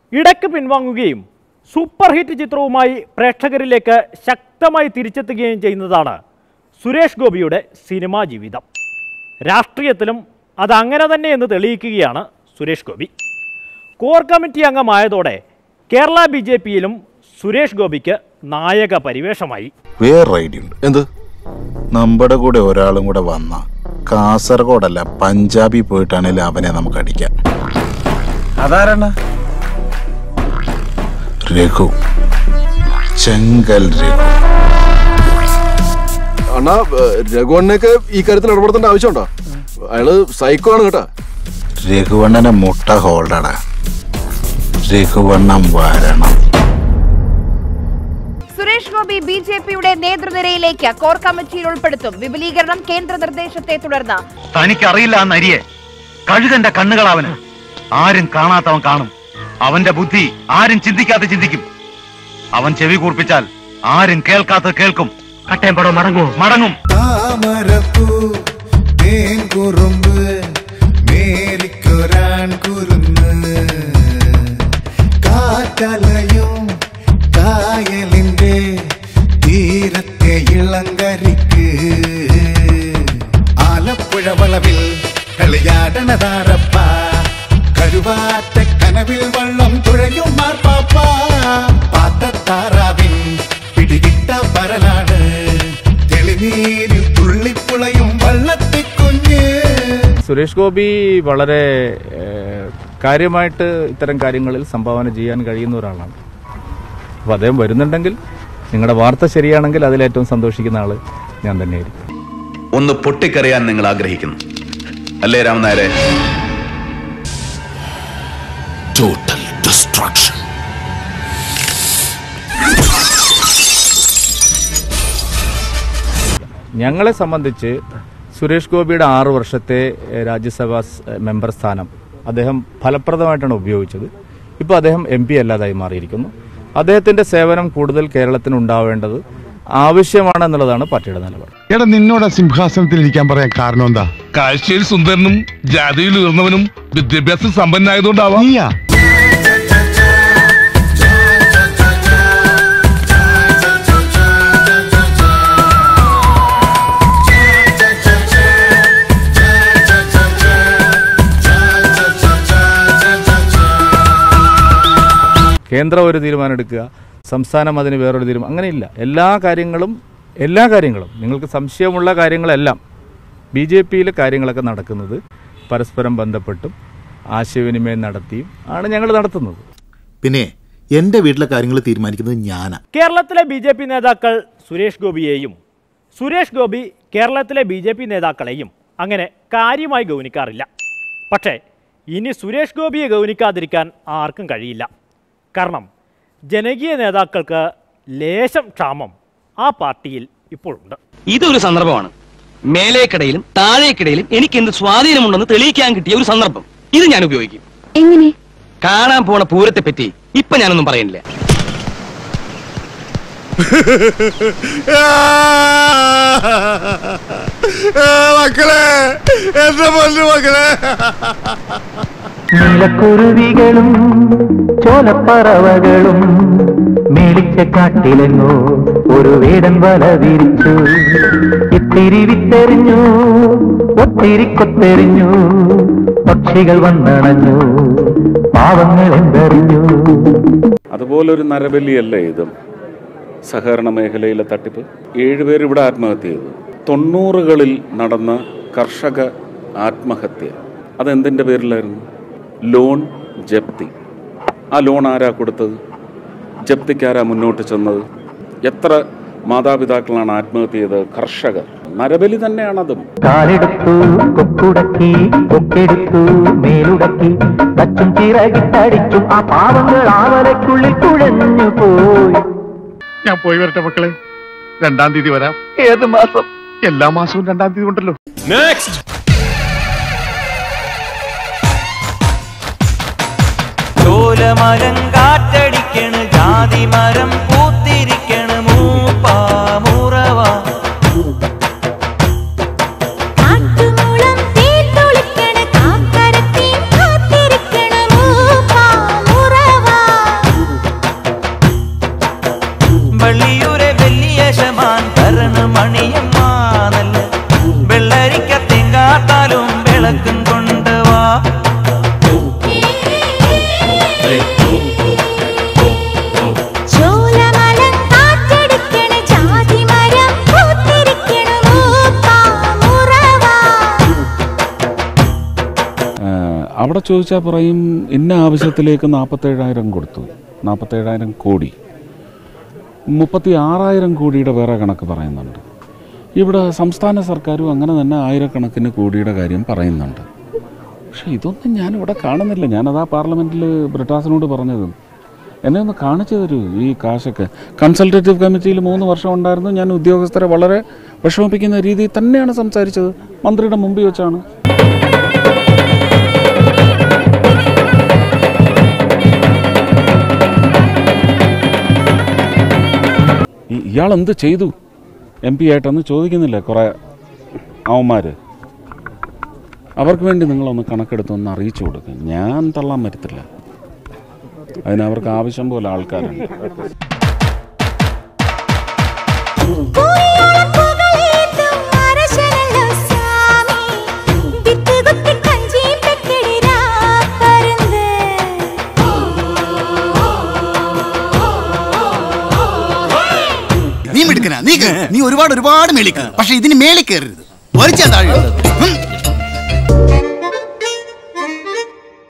ഇടയ്ക്ക് പിൻവാങ്ങുകയും super hit ചിത്രവുമായി പ്രേക്ഷകരിലേക്ക് ശക്തമായി തിരിച്ചെത്തുകയും ചെയ്യുന്നതാണ് സുരേഷ് ഗോപിയുടെ സിനിമാ ജീവിതം. രാഷ്ട്രീയത്തിലും അതങ്ങനെ തന്നെ എന്ന് തെളിയിക്കുകയാണ് സുരേഷ് ഗോപി. കോർ കമ്മിറ്റി അംഗമായതോടെ കേരള BJPയിലും സുരേഷ് ഗോപിക്ക് നായക പരിവേഷമായി. വേറെ ഐഡിയ ഉണ്ട്. എന്ത്? നമ്മുടെ കൂടെ ഒരാളും കൂടെ വന്ന കാസർഗോഡല്ല പഞ്ചാബിൽ പോയിട്ടാണെങ്കിലും അവനെ നമുക്ക് അടിക്കാം. അതാരാണ്? രഘു, ചെങ്കൽ രഘു. അണ്ണാ, രഘുവണ്ണക്ക് ഈ കാര്യത്തിൽ ഇടപെടുത്തേണ്ട ആവശ്യമുണ്ടോ? അയാള് സൈക്കോ ആണ് കേട്ടാ. രഘുവണ്ണനെ മുട്ട ഹോൾഡടാ. രഘുവണ്ണം വരണം. സുരേഷ് ഗോപി BJPയുടെ നേതൃനിരയിലേക്ക് കോർ കമ്മിറ്റിയിൽ ഉൾപ്പെടുത്തും. വിപുലീകരണം കേന്ദ്ര നിർദ്ദേശത്തെ തുടർന്ന്. തനിക്കറിയില്ല ആ നരിയെ. കഴുകന്റെ കണ്ണുകളവന്. ആരും കാണാത്തവൻ കാണും. അവന്റെ ബുദ്ധി ആരും ചിന്തിക്കാതെ ചിന്തിക്കും. അവൻ ചെവി കൂർപ്പിച്ചാൽ ആരും കേൾക്കാത്ത കേൾക്കും. കട്ടയമ്പടോ മടങ്ങും. കായലിന്റെ തീരത്തെ ഇളങ്കരിക്ക് ആലപ്പുഴ വളവിൽ കളിയാടണതാരപ്പ കരുവാറ്റ കനവിൽ വള്ളം തുഴയും മാർപ്പാപ്പ പാത്തത്താറാവിൻ പിടികിട്ട പരലാണ് തെളിനീരിൽ തുള്ളിപ്പുളയും വള്ളത്തെ കുഞ്ഞ്. സുരേഷ് ഗോപി വളരെ കാര്യമായിട്ട് ഇത്തരം കാര്യങ്ങളിൽ സംഭാവന ചെയ്യാൻ കഴിയുന്ന ഒരാളാണ്. അപ്പോൾ അദ്ദേഹം വരുന്നുണ്ടെങ്കിൽ നിങ്ങളുടെ വാർത്ത ശരിയാണെങ്കിൽ അതിലേറ്റവും സന്തോഷിക്കുന്ന ആള് ഞാൻ തന്നെയായിരിക്കും. ഒന്ന് പൊട്ടിക്കറിയാൻ നിങ്ങൾ ആഗ്രഹിക്കുന്നു അല്ലേ രാമനായരെ? Total destruction. ഞങ്ങളെ സംബന്ധിച്ച് സുരേഷ് ഗോപിയുടെ 6 വർഷത്തെ രാജ്യസഭാ മെമ്പർ സ്ഥാനം അദ്ദേഹം ഫലപ്രദമായിട്ടാണ് ഉപയോഗിച്ചത്. ഇപ്പോൾ അദ്ദേഹം MP അല്ലാതായി മാറിയിരിക്കുന്നു. അദ്ദേഹത്തിന്റെ സേവനം കൂടുതൽ കേരളത്തിന് ഉണ്ടാവേണ്ടത് ആവശ്യമാണെന്നുള്ളതാണ് പാർട്ടിയുടെ നിലപാട്. എടാ, നിന്നോട് സിംഹാസനത്തിൽ ഇരിക്കാൻ പറയാൻ കാരണം എന്താ? കാഴ്ചയിൽ സുന്ദരനും ജാതിയിൽ ഉയർന്നവനും വിദ്യാഭ്യാസം സമ്പന്നായതുകൊണ്ടാവാം. കേന്ദ്രം ഒരു തീരുമാനം എടുക്കുക, സംസ്ഥാനം അതിന് വേറൊരു തീരുമാനം, അങ്ങനെയില്ല. എല്ലാ കാര്യങ്ങളും നിങ്ങൾക്ക് സംശയമുള്ള കാര്യങ്ങളെല്ലാം BJPയിലെ കാര്യങ്ങളൊക്കെ നടക്കുന്നത് പരസ്പരം ബന്ധപ്പെട്ടും ആശയവിനിമയം നടത്തിയും ആണ് ഞങ്ങൾ നടത്തുന്നത്. പിന്നെ എൻ്റെ വീട്ടിലെ കാര്യങ്ങൾ തീരുമാനിക്കുന്നത് ഞാനാ. കേരളത്തിലെ BJP നേതാക്കൾ സുരേഷ് ഗോപിയെയും സുരേഷ് ഗോപി കേരളത്തിലെ BJP നേതാക്കളെയും അങ്ങനെ കാര്യമായി ഗൗനിക്കാറില്ല. പക്ഷേ ഇനി സുരേഷ് ഗോപിയെ ഗൗനിക്കാതിരിക്കാൻ ആർക്കും കഴിയില്ല. കാരണം ജനകീയ നേതാക്കൾക്ക് ലേശം ക്ഷാമം ആ പാർട്ടിയിൽ ഇപ്പോഴുണ്ട്. ഇതൊരു സന്ദർഭമാണ്. മേലേക്കിടയിലും താഴേക്കിടയിലും എനിക്ക് എന്ത് സ്വാധീനമുണ്ടെന്ന് തെളിയിക്കാൻ കിട്ടിയ ഒരു സന്ദർഭം. ഇത് ഞാൻ ഉപയോഗിക്കും. എങ്ങനെ? കാണാൻ പോണ പൂരത്തെ പറ്റി ഇപ്പൊ ഞാനൊന്നും പറയുന്നില്ല. മക്കളെ, എന്റെ പൊന്നു മക്കളെ. നീലക്കുരുവികളും ചോലപ്പറവകളും മേളിച്ച കാട്ടിലെങ്ങോ ഒരു വേടൻ വല വിരിച്ചു. ഇത്തിരി വിത്തെറിഞ്ഞു, ഒത്തിരി കൊത്തെറിഞ്ഞു, പക്ഷികൾ വന്നണഞ്ഞു, പാവങ്ങൾ എന്തെറിഞ്ഞു. അതുപോലൊരു നരബലിയല്ലേ ഇതും? സഹകരണ മേഖലയിലെ തട്ടിപ്പ്. 7 പേർ ഇവിടെ ആത്മഹത്യ ചെയ്തു. 90കളിൽ നടന്ന കർഷക ആത്മഹത്യ അതെന്തിൻ്റെ പേരിലായിരുന്നു? ലോൺ ജപ്തി. ആ ലോൺ ആരാ കൊടുത്തത്? ജപ്തിക്കാരാ മുന്നോട്ട് ചെന്നത്? എത്ര മാതാപിതാക്കളാണ് ആത്മഹത്യ ചെയ്തത്? കർഷകർ. നരബലി തന്നെയാണതും. കാലെടുത്തു, കൊക്കുടക്കി, കൊക്കെടുത്തു, മേലുടക്കി, തച്ചും ചിറകിട്ടടിച്ചും ആ പാവങ്ങൾ ആവലക്കുള്ളിൽ കുഴഞ്ഞു പോയി. ഞാൻ പോയി വരട്ടെ മക്കളെ. 2-ാം തീയതി വരാം. ഏത് മാസം? എല്ലാ മാസവും 2-ാം തീയതി ഉണ്ടല്ലോ. നെക്സ്റ്റ്. ചോലമരം കാറ്റടിക്കണ്, ജാതിമരം പൂത്തിരിക്കണ്, മൂപ്പാമുറവ കാത്തിരിക്കണ മൂപ്പാമുറവ അവിടെ ചോദിച്ചാൽ പറയും ഇന്ന ആവശ്യത്തിലേക്ക് 47,000 കൊടുത്തു, 47,000 കോടി, 36,000 കോടിയുടെ വേറെ കണക്ക് പറയുന്നുണ്ട്. ഇവിടെ സംസ്ഥാന സർക്കാരും അങ്ങനെ തന്നെ ആയിരക്കണക്കിന് കോടിയുടെ കാര്യം പറയുന്നുണ്ട്. പക്ഷെ ഇതൊന്നും ഞാനിവിടെ കാണുന്നില്ല. ഞാനതാ പാർലമെൻറ്റിൽ ബ്രിട്ടാസിനോട് പറഞ്ഞത്, എന്നെ ഒന്ന് കാണിച്ചു തരൂ ഈ കാശൊക്കെ. കൺസൾട്ടേറ്റീവ് കമ്മിറ്റിയിൽ 3 വർഷം ഉണ്ടായിരുന്നു. ഞാൻ ഉദ്യോഗസ്ഥരെ വളരെ വിഷമിപ്പിക്കുന്ന രീതിയിൽ തന്നെയാണ് സംസാരിച്ചത്, മന്ത്രിയുടെ മുമ്പിൽ വെച്ചാണ്. ഇയാൾ എന്ത് ചെയ്തു MP ആയിട്ടൊന്നും ചോദിക്കുന്നില്ല കുറേ അവന്മാർ. അവർക്ക് വേണ്ടി നിങ്ങളൊന്ന് കണക്കെടുത്തൊന്ന് അറിയിച്ചു കൊടുക്കുക. ഞാൻ തള്ളാൻ പറ്റത്തില്ല, അതിനവർക്ക് ആവശ്യം പോലെ ആൾക്കാരുണ്ട്. നീ ഒരുപാട് മേളിക്ക്, പക്ഷെ ഇതിന് മേളിൽ കയറരുത്.